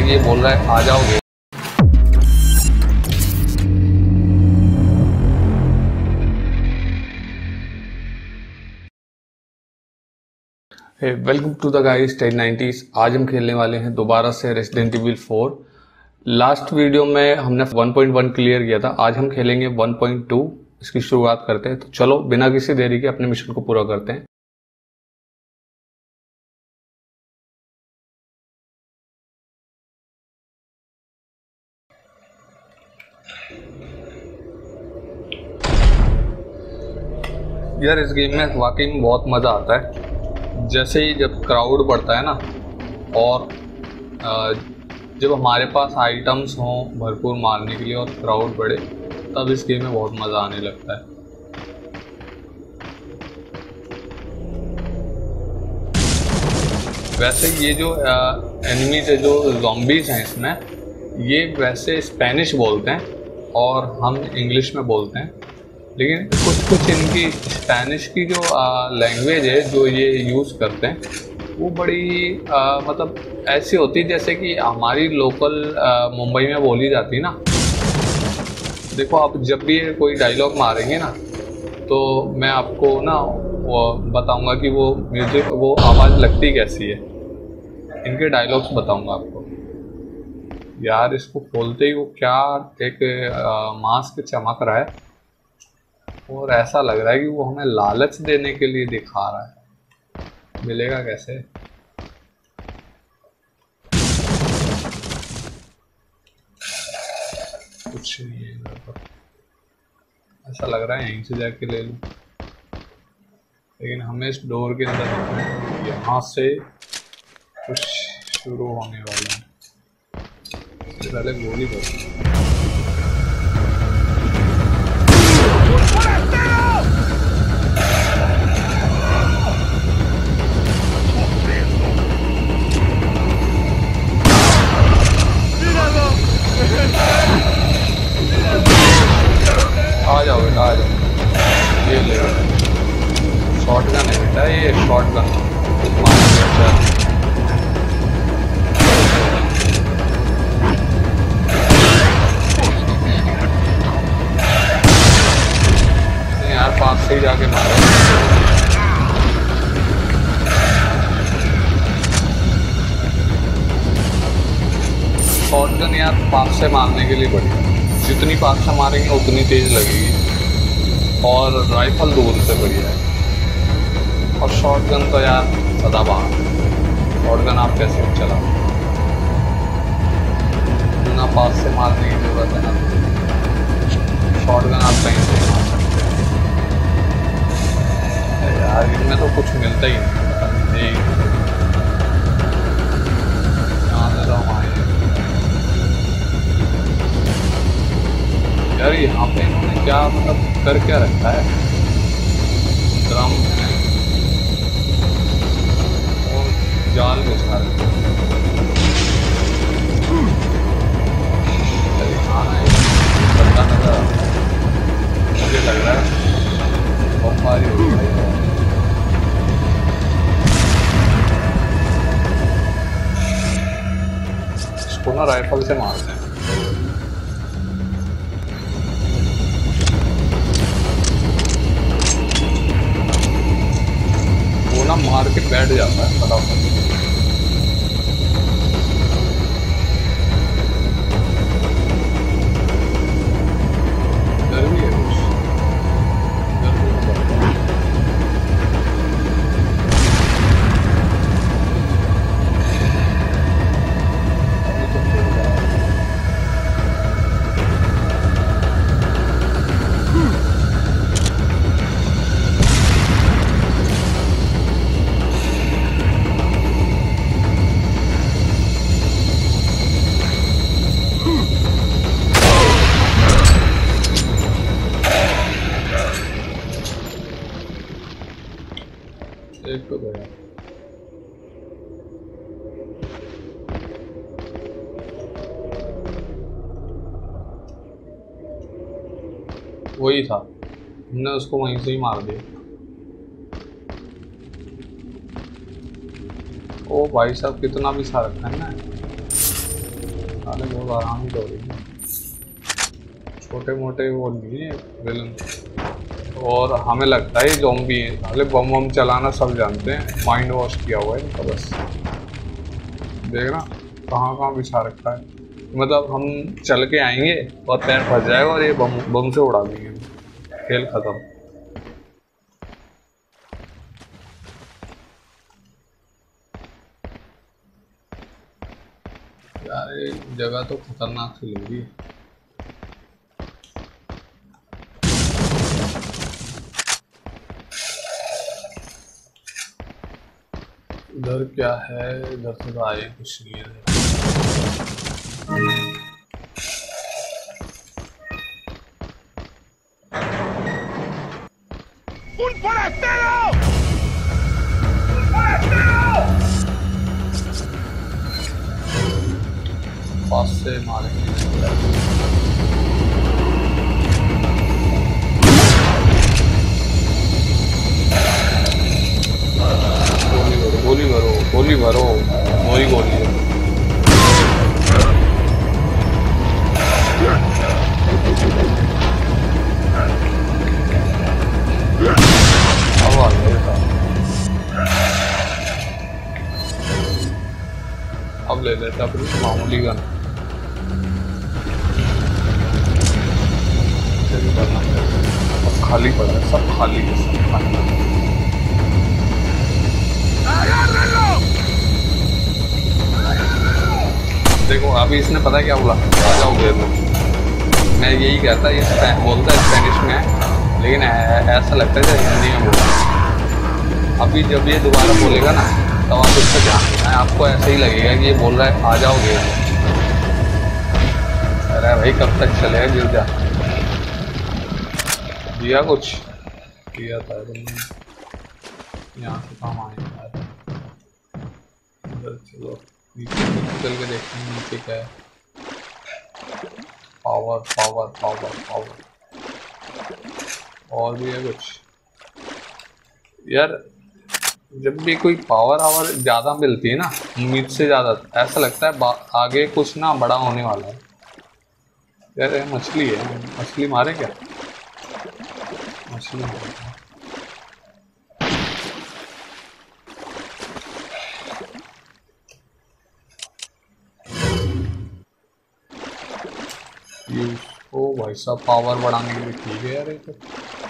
ये बोल रहा है आ जाओगे। Welcome to the guys 1090s। आज हम खेलने वाले हैं दोबारा से रेसिडेंट इविल 4। लास्ट वीडियो में हमने 1.1 क्लियर किया था, आज हम खेलेंगे 1.2। इसकी शुरुआत करते हैं, तो चलो बिना किसी देरी के अपने मिशन को पूरा करते हैं। यार इस गेम में वाकई में बहुत मज़ा आता है। जैसे ही जब क्राउड बढ़ता है ना, और जब हमारे पास आइटम्स हों भरपूर मारने के लिए और क्राउड बढ़े, तब इस गेम में बहुत मज़ा आने लगता है। वैसे ये जो एनिमीज है, जो ज़ॉम्बीज़ हैं इसमें, ये वैसे स्पेनिश बोलते हैं और हम इंग्लिश में बोलते हैं, लेकिन कुछ इनकी स्पेनिश की जो लैंग्वेज है जो ये यूज़ करते हैं, वो बड़ी मतलब ऐसी होती है जैसे कि हमारी लोकल मुंबई में बोली जाती है ना। देखो आप जब भी कोई डायलॉग मारेंगे ना, तो मैं आपको ना वो बताऊंगा कि वो म्यूजिक, वो आवाज़ लगती कैसी है। इनके डायलॉग्स बताऊंगा आपको। यार इसको खोलते ही वो क्या एक मास्क चमक रहा है, और ऐसा लग रहा है कि वो हमें लालच देने के लिए दिखा रहा है। मिलेगा कैसे? कुछ नहीं है इधर पर। ऐसा लग रहा है यहीं से जाके ले लूं, लेकिन हमें इस डोर के अंदर यहाँ से कुछ शुरू होने वाला है। इससे पहले गोली बची। आ जाओ बेटा आ जाओ, ये ले शॉटगन है बेटा, ये शॉटगन यार, पास से ही जाके मारो। शॉटगन यार पास से मारने के लिए बढ़िया, जितनी पास से मारेंगे उतनी तेज लगेगी, और राइफल दूर से बढ़िया है। और शॉटगन तो यार सदाबहार, शॉटगन आप कैसे चलाओ, ना पास से मारने की जरूरत है ना, शॉटगन आप कहीं से मार सकते हैं। यार इनमें तो कुछ मिलता ही नहीं। यहाँ से तो हम आए यार, यहाँ पे इन्होंने क्या मतलब कर क्या रखा है? ड्रम है और जाल बिछा रखा है। यहाँ बंदा नजर आता है, मुझे लग रहा है बमबारी हो गई है। इसको ना राइफल से मारते हैं। ना मार के बैठ जाता है फटाफट। गर्मी है कुछ, गर्मी में बढ़ता है। अभी तो खेल रहा है। एक तो गया। वही था, हमने उसको वहीं से ही मार दिया। ओ भाई साहब, कितना भी सा रखा है ना। साले बहुत आराम से हो रही है, छोटे मोटे वो नहीं है विलन। और हमें लगता है ये ज़ॉम्बी है, साले बम बम चलाना सब जानते हैं, माइंड वॉश किया हुआ है इनका बस। देखना कहाँ कहाँ बिछा रखा है, मतलब हम चल के आएंगे और पैर फंस जाएगा और ये बम बम से उड़ा देंगे, खेल खत्म। यार ये जगह तो खतरनाक सी लग रही है। इधर क्या है, इधर से तो आए कुछ नहीं है। पास से मारेंगे। गोली भरो गोली भरो, वही गोली है। अब आ गया, अब ले लेता अपनी मामूली गन। अब खाली पड़ा है, सब खाली है, सब खाली है। देखो अभी इसने पता क्या बोला, आ जाओ घेर लो। मैं यही कहता, ये बोलता है स्पेनिश में, लेकिन ऐसा लगता है जैसे हिंदी में बोलता। अभी जब ये दोबारा बोलेगा ना तब आप इसका ध्यान देना, आपको ऐसे ही लगेगा कि ये बोल रहा है आ जाओ घेर लो। अरे भाई कब तक चलेगा, गिर जा। दिया कुछ दिया था तुमने, यहाँ से काम आएगा। चलो चल के देखते हैं नीचे क्या है। पावर पावर पावर पावर, और भी है कुछ यार। जब भी कोई पावर आवर ज़्यादा मिलती है ना, उम्मीद से ज़्यादा, ऐसा लगता है आगे कुछ ना बड़ा होने वाला है। यार मछली है, मछली मारे क्या, मछली मारे। ओ भाई साहब पावर बढ़ाने के लिए ठीक है यार ये तो।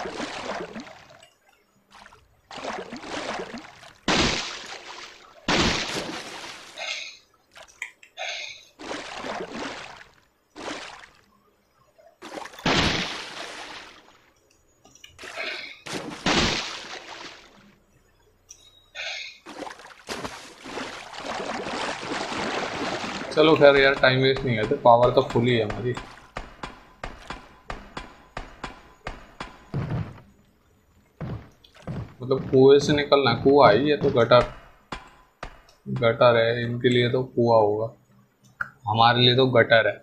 चलो खैर यार टाइम वेस्ट नहीं करते, पावर तो फुल ही है हमारी। मतलब कुएं से निकलना है, कुआं है ये तो, गटर गटर है, इनके लिए तो कुआं होगा, हमारे लिए तो गटर है।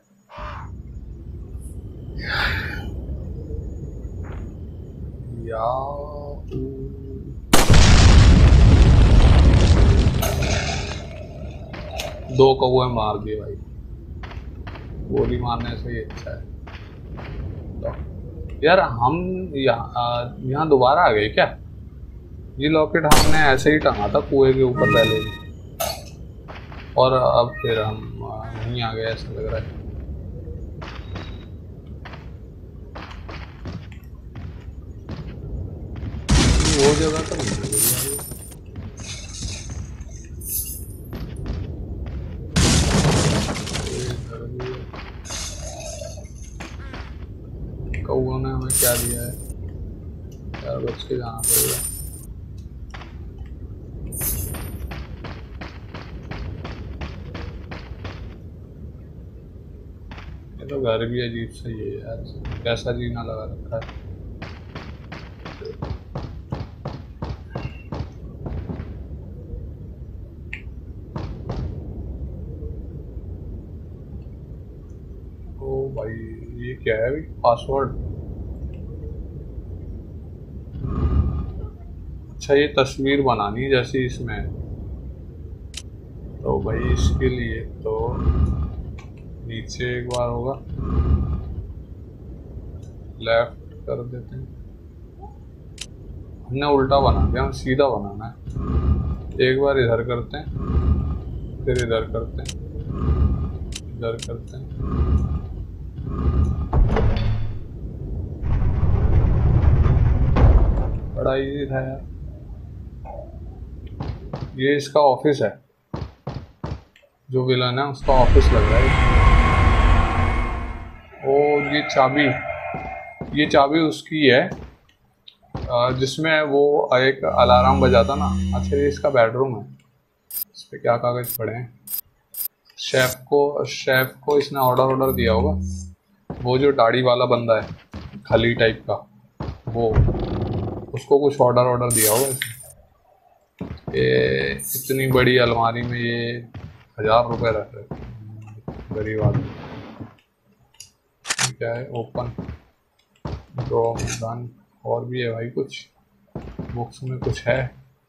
दो कौवे मार दिए भाई, गोली मारने से ही अच्छा है। तो यार हम यहाँ दोबारा आ गए क्या? ये लॉकेट हमने ऐसे ही टंगा था कुएं के ऊपर पहले भी, और अब फिर हम नहीं आ गए ऐसा लग रहा है। वो जगह तो नहीं है। कौआ ने हमें क्या दिया है यार, बच के जाना पड़ेगा। ये तो घर भी अजीब सा ही है यार, कैसा जीना लगा रखा है। ओ भाई ये क्या है भाई, पासवर्ड। अच्छा ये तस्वीर बनानी जैसी इसमें, तो भाई इसके लिए तो नीचे एक बार होगा, लेफ्ट कर देते हैं। हमने उल्टा बना दिया, हम सीधा बनाना है। एक बार इधर करते हैं, फिर इधर करते हैं, इधर करते हैं। बड़ा इजी था यार। ये इसका ऑफिस है, जो विलन है उसका ऑफिस लग रहा है। और ये चाबी उसकी है, जिसमें वो एक अलार्म बजाता ना। अच्छा, ये इसका बेडरूम है। इस पे क्या कागज पड़े हैं? शेफ को इसने ऑर्डर दिया होगा। वो जो दाढ़ी वाला बंदा है, खली टाइप का, वो उसको कुछ ऑर्डर दिया होगा इसने। ये इतनी बड़ी अलमारी में ये 1000 रुपये रख रहे गरीब आदमी। क्या है? Open gun. और भी है भाई, कुछ बॉक्स में कुछ है।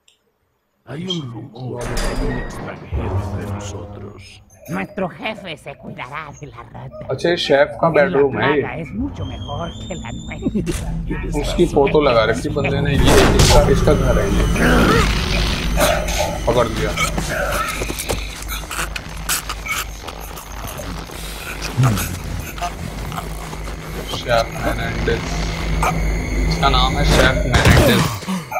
Nuestro jefe se cuidará de la rata. अच्छा, ये शेफ का बेडरूम है। ये Es mucho mejor que la nuestra. उसकी फोटो लगा रखी बंदे ने। ये इसका घर है। ये पकड़ लिया। शेफ मेनेंडेज, इसका नाम है chef Menendez.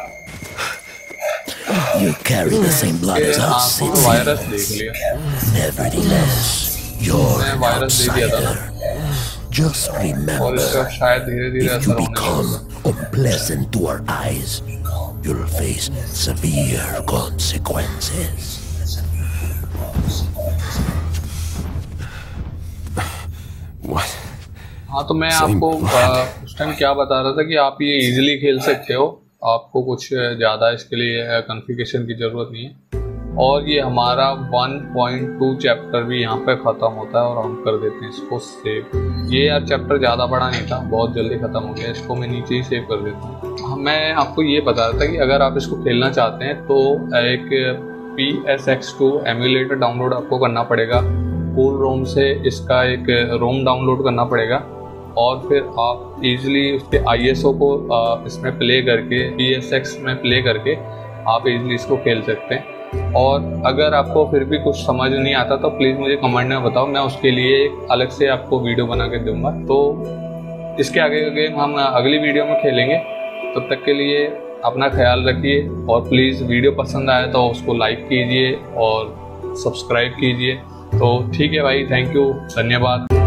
You carry the same blood as us, City. Virus देख लिया। Nevertheless, you're an वायरस दे दिया था ना। outsider. Just और remember, इसका शायद धीरे-धीरे if असर you होने become लगेगा। unpleasant to our eyes, you'll face severe consequences. What? हाँ, तो मैं आपको उस टाइम क्या बता रहा था कि आप ये इजीली खेल सकते हो। आपको कुछ ज़्यादा इसके लिए कॉन्फ़िगरेशन की ज़रूरत नहीं है। और ये हमारा 1.2 चैप्टर भी यहाँ पे ख़त्म होता है और हम कर देते हैं इसको सेव। ये यार चैप्टर ज़्यादा बड़ा नहीं था, बहुत जल्दी ख़त्म हो गया। इसको मैं नीचे ही सेव कर देता हूँ। मैं आपको ये बता रहा था कि अगर आप इसको खेलना चाहते हैं तो एक PSX2 एमुलेटर डाउनलोड आपको करना पड़ेगा। कूल रोम से इसका एक रोम डाउनलोड करना पड़ेगा और फिर आप इजीली उसके ISO को इसमें प्ले करके, PSX में प्ले करके आप इजीली इसको खेल सकते हैं। और अगर आपको फिर भी कुछ समझ नहीं आता तो प्लीज़ मुझे कमेंट में बताओ, मैं उसके लिए एक अलग से आपको वीडियो बना के दूंगा। तो इसके आगे का गेम हम अगली वीडियो में खेलेंगे। तब तक के लिए अपना ख्याल रखिए और प्लीज़ वीडियो पसंद आए तो उसको लाइक कीजिए और सब्सक्राइब कीजिए। तो ठीक है भाई, थैंक यू, धन्यवाद।